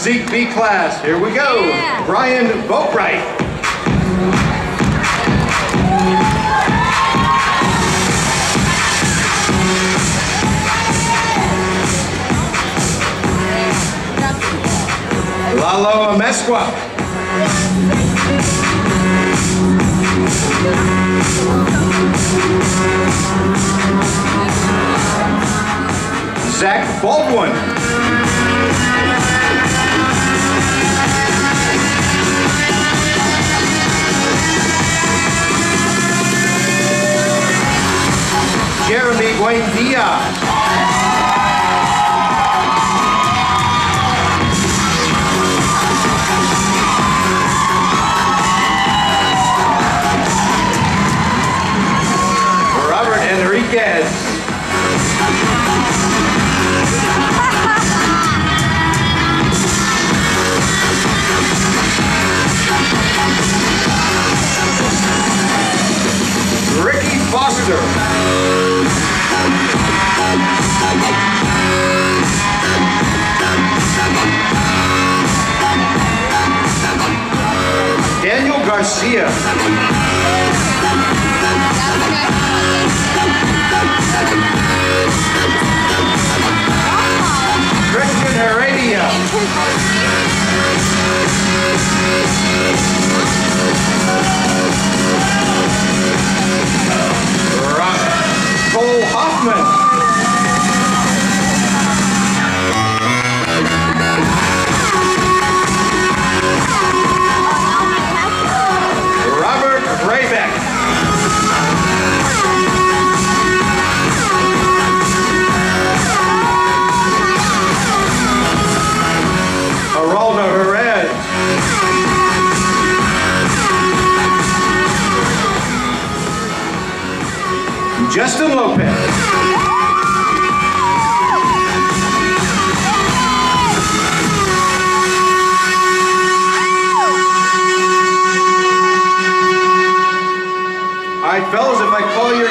Physique B class. Here we go. Yeah. Brian Boatwright. Lalo Amesqua. Zach Baldwin. Jeremy Buendia. Robert Enriquez. Ricky Foster. Daniel Garcia. Christian Heredia. Cole Hoffman. Robert Raybeck. Geraldo Jerez. Justin Lopez.